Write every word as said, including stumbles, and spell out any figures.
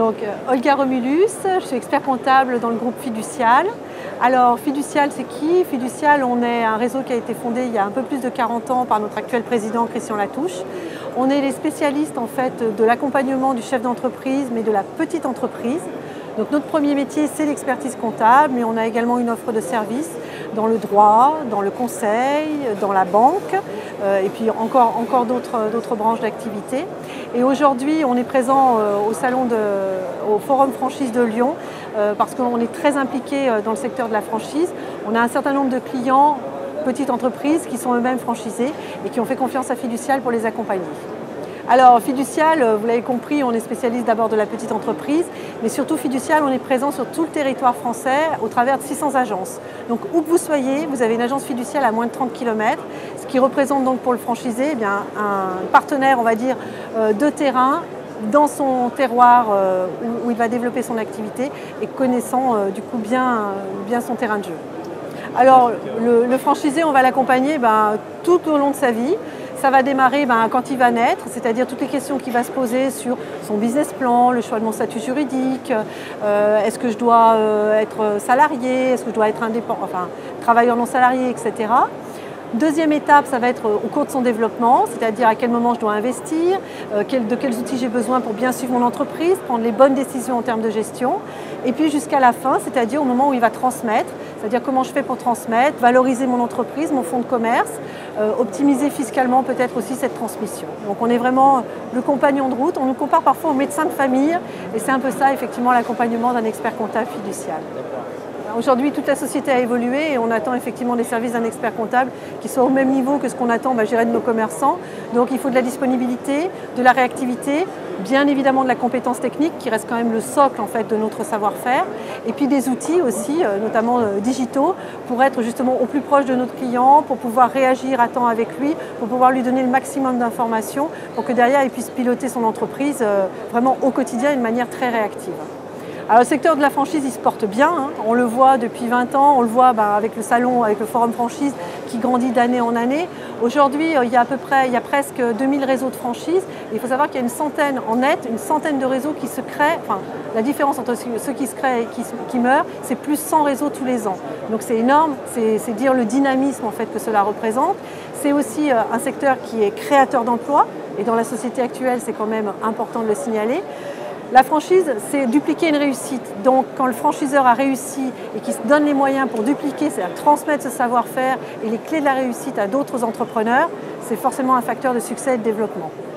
Donc, Olga Romulus, je suis expert comptable dans le groupe Fiducial. Alors, Fiducial, c'est qui? Fiducial, on est un réseau qui a été fondé il y a un peu plus de quarante ans par notre actuel président Christian Latouche. On est les spécialistes en fait de l'accompagnement du chef d'entreprise, mais de la petite entreprise. Donc notre premier métier, c'est l'expertise comptable, mais on a également une offre de services dans le droit, dans le conseil, dans la banque, euh, et puis encore, encore d'autres branches d'activité. Et aujourd'hui, on est présent euh, au salon de, au Forum Franchise de Lyon, euh, parce qu'on est très impliqué dans le secteur de la franchise. On a un certain nombre de clients, petites entreprises, qui sont eux-mêmes franchisés et qui ont fait confiance à Fiducial pour les accompagner. Alors Fiducial, vous l'avez compris, on est spécialiste d'abord de la petite entreprise, mais surtout Fiducial, on est présent sur tout le territoire français au travers de six cents agences. Donc où que vous soyez, vous avez une agence Fiducial à moins de trente kilomètres, ce qui représente donc pour le franchisé eh bien, un partenaire, on va dire, de terrain dans son terroir où il va développer son activité et connaissant du coup bien, bien son terrain de jeu. Alors le, le franchisé, on va l'accompagner ben, tout au long de sa vie. Ça va démarrer ben, quand il va naître, c'est-à-dire toutes les questions qu'il va se poser sur son business plan, le choix de mon statut juridique, euh, est-ce que je dois euh, être salarié, est-ce que je dois être indépendant, enfin travailleur non salarié, et cetera. Deuxième étape, ça va être au cours de son développement, c'est-à-dire à quel moment je dois investir, euh, quel, de quels outils j'ai besoin pour bien suivre mon entreprise, prendre les bonnes décisions en termes de gestion. Et puis jusqu'à la fin, c'est-à-dire au moment où il va transmettre, c'est-à-dire comment je fais pour transmettre, valoriser mon entreprise, mon fonds de commerce, euh, optimiser fiscalement peut-être aussi cette transmission. Donc on est vraiment le compagnon de route, on nous compare parfois au médecin de famille et c'est un peu ça effectivement l'accompagnement d'un expert comptable Fiducial. Aujourd'hui, toute la société a évolué et on attend effectivement des services d'un expert comptable qui soient au même niveau que ce qu'on attend bah, je dirais, de nos commerçants. Donc il faut de la disponibilité, de la réactivité, bien évidemment de la compétence technique qui reste quand même le socle en fait, de notre savoir-faire et puis des outils aussi, notamment euh, digitaux, pour être justement au plus proche de notre client, pour pouvoir réagir à temps avec lui, pour pouvoir lui donner le maximum d'informations pour que derrière il puisse piloter son entreprise euh, vraiment au quotidien d'une manière très réactive. Alors, le secteur de la franchise, il se porte bien, hein. On le voit depuis vingt ans, on le voit bah, avec le salon, avec le forum franchise qui grandit d'année en année. Aujourd'hui, il y a à peu près, il y a presque deux mille réseaux de franchise. Il faut savoir qu'il y a une centaine en net, une centaine de réseaux qui se créent, enfin la différence entre ceux qui se créent et qui, qui meurent, c'est plus cent réseaux tous les ans. Donc c'est énorme, c'est dire le dynamisme en fait que cela représente. C'est aussi un secteur qui est créateur d'emplois et dans la société actuelle, c'est quand même important de le signaler. La franchise, c'est dupliquer une réussite. Donc, quand le franchiseur a réussi et qu'il se donne les moyens pour dupliquer, c'est-à-dire transmettre ce savoir-faire et les clés de la réussite à d'autres entrepreneurs, c'est forcément un facteur de succès et de développement.